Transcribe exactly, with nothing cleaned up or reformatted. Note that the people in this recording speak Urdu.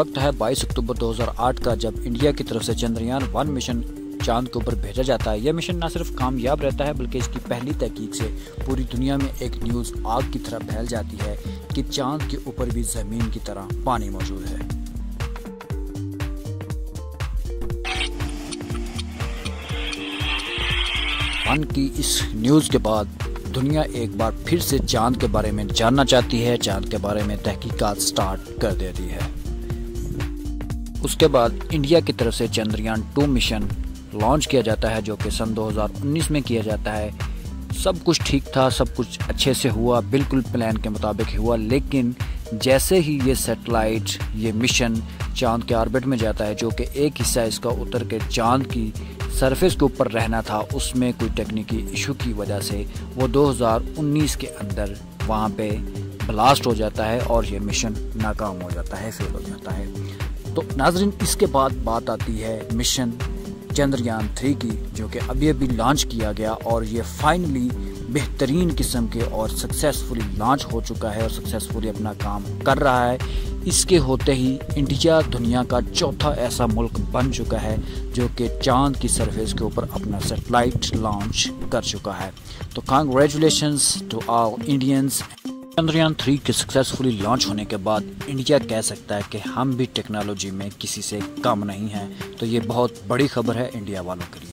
وقت ہے بائیس اکتوبر دو ہزار آٹھ کا، جب انڈیا کی طرف سے چندریان ون مشن چاند کے اوپر بھیجا جاتا ہے۔ یہ مشن نہ صرف کامیاب رہتا ہے بلکہ اس کی پہلی تحقیق سے پوری دنیا میں ایک نیوز آگ کی طرح پھیل جاتی ہے کہ چاند کے اوپر بھی زمین کی طرح پانی موجود ہے۔ ون کی اس نیوز کے بعد دنیا ایک بار پھر سے چاند کے بارے میں جاننا چاہتی ہے، چاند کے بارے میں تحقیقات سٹارٹ کر دیتی ہے۔ اس کے بعد انڈیا کی طرف سے چندریان ٹو مشن لانچ کیا جاتا ہے، جو کہ سن دو ہزار انیس میں کیا جاتا ہے۔ سب کچھ ٹھیک تھا، سب کچھ اچھے سے ہوا، بالکل پلان کے مطابق ہوا، لیکن جیسے ہی یہ سیٹلائٹ یہ مشن چاند کے آربٹ میں جاتا ہے، جو کہ ایک حصہ اس کا اتر کے چاند کی سرفیس کے اوپر رہنا تھا، اس میں کوئی ٹیکنیکی ایشو کی وجہ سے وہ دو ہزار انیس کے اندر وہاں پہ بلاسٹ ہو جاتا ہے اور یہ مشن ناکام ہو جاتا ہے، فیل ہو جاتا ہے۔ تو ناظرین، اس کے بعد بات آتی ہے مشن چندریان تھری کی، جو کہ ابھی ابھی لانچ کیا گیا اور یہ فائنلی بہترین قسم کے اور سکسیسفلی لانچ ہو چکا ہے اور سکسیسفلی اپنا کام کر رہا ہے۔ اس کے ہوتے ہی انڈیا دنیا کا چوتھا ایسا ملک بن چکا ہے جو کہ چاند کی سرفیس کے اوپر اپنا سیٹلائٹ لانچ کر چکا ہے۔ تو congratulations to all Indians. Chandrayaan three کے سکسیسفلی لانچ ہونے کے بعد انڈیا کہہ سکتا ہے کہ ہم بھی ٹیکنالوجی میں کسی سے کم نہیں ہیں، تو یہ بہت بڑی خبر ہے انڈیا والوں کے لیے۔